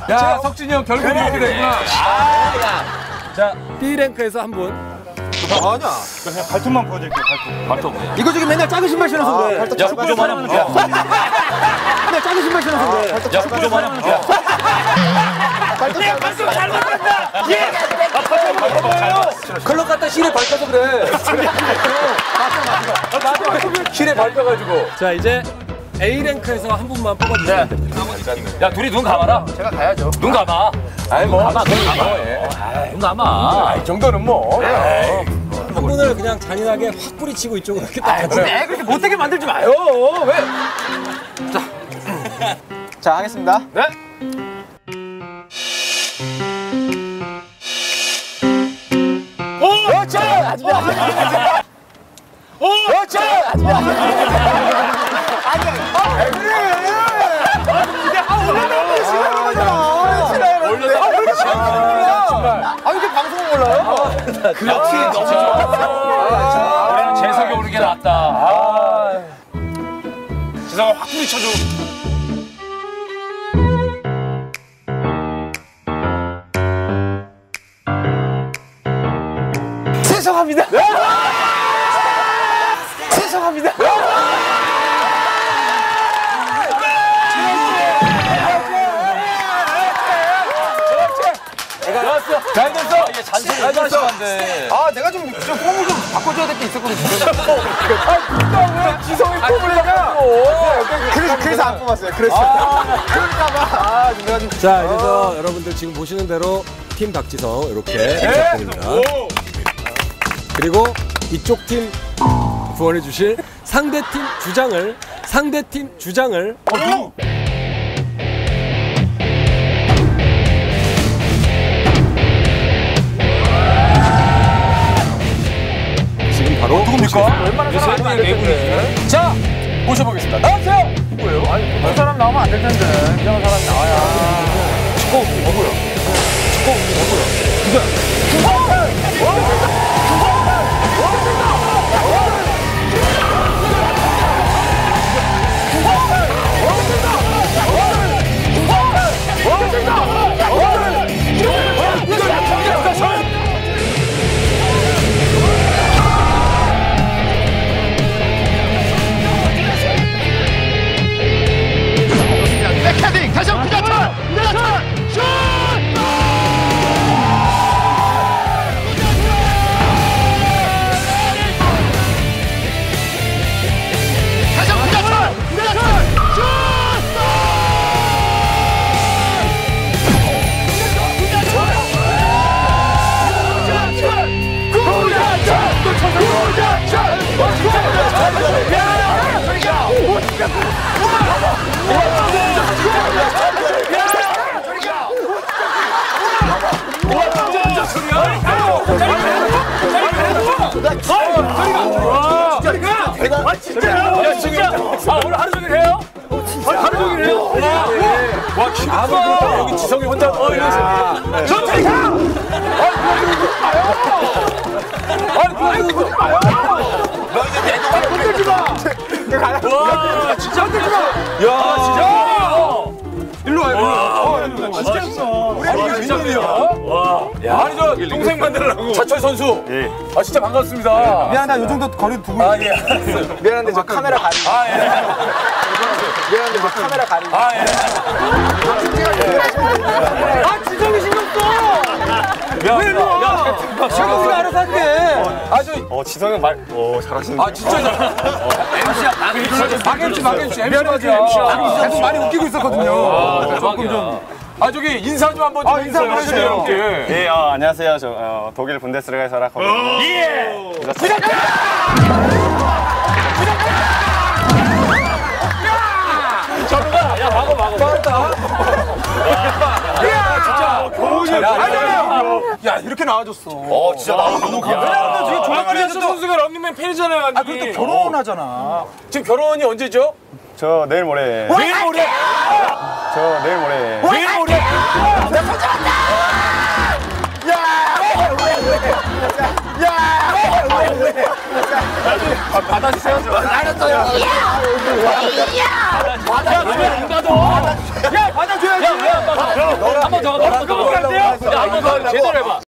야, 석진이 형 결국 이렇게 됐구나. 자, B랭크에서 한 분. 아니야. 그냥 발톱만 보여드릴게요, 발톱. 이거 저기 맨날 작은 신발 신어서 그래. 야, 구조 마냥 문제야. 맨날 작은 신발 신어서 그래. 야, 구조 마냥 문제야. 발톱 잘 맞는다. 예. 클럽 갔다 실에 밟혀서 그래. 맞아. 실에 밟혀가지고. 자, 이제 A랭크에서 한 분만 뽑아주시면 됩니다. 야, 둘이 눈 감아라. 제가 가야죠. 눈 감아. 아이 뭐. 감아, 눈 감아. 눈 감아. 이 정도는 뭐. 한 분을 그냥 잔인하게 확 뿌리치고 이쪽으로 이렇게 딱 가지고. 네, 그렇게 못되게 만들지 마요. 왜? 자, 하겠습니다. 네. 그렇지! 그렇지! 아니, 그래! 아, 이렇게 방송을 몰라요? 그렇지, 너무 좋아. 우리는 재석이 오는 게 낫다. 재석아 확 부딪혀줘. 죄송합니다. 죄송합니다. 잘 됐어. 이게 잔소리 하시는데. 아, 내가 좀 폼을 좀 바꿔줘야 될 게 있었거든. 지성이 폼을 내가. 그래서 안 뽑았어요. 그럴까봐. 내가 좀. 자, 그래서 여러분들 지금 보시는 대로 팀 박지성 이렇게 시작됩니다. 그리고 이쪽 팀 후원해 주실 상대팀 주장을 지금 바로 누굽니까? 웬만한 사람 안 될 텐데. 자, 모셔보겠습니다. 나와주세요. 뭐예요? 아니, 어떤 사람 나오면 안 될 텐데. 이런 사람이 나와야. 백헤딩 다시 한번 부자철 슛! 다시 한번 부자철 오늘 하루 종일 해요? 하루 종일 해요? 와, 기가 여기 지성이 혼자 이러세요. 저 저리 가! 건들지 마요! 너 이제 내 동안 건들지 마! 와, 진짜 건들지 마! 야, 진짜! 일로 와요, 일로 와. 진짜 우리 웬일이야? 와, 아니 저 동생 만들라고 차철 선수. 예. 아 진짜 반갑습니다. 미안하다, 요 정도 거리 두고. 아 예, 알았어요. 미안한데 저 카메라 가리. 아 예. 미안한데 저 카메라 가리. 아 예. 아, 지성이 신경 써. 왜 일로 와? 지성이가 알아서 할게. 아, 저 지성이 말, 잘하시는데. 아 진짜 잘. MC야, 막MC MC야. 계속 많이 웃기고 있었거든요. 조금 좀. 아 저기 인사 좀 한번 좀 인사 한번 해주세요. 예, 안녕하세요. 저 독일 분데스리가에서 활약하고 있는 예. 저리가, 야 막어. 야, 진짜 교훈이. 야, 이렇게 나와줬어. 진짜 나도 너무 감사합니다. 지금 조만간에 선수가 런닝맨 팬이잖아요. 아, 그리고 또 결혼하잖아. 지금 결혼이 언제죠? 저 내일 모레. 내일 모레. 저 내일 모레. 내일 모레. 나 손 잡았다! 야! 받아주세요. 알았어요. 야, 왜안 받아? 야, 받아줘야지. 야, 왜 안 받아? 한번 더, 한번 더. 야, 한번 더 제대로 해봐.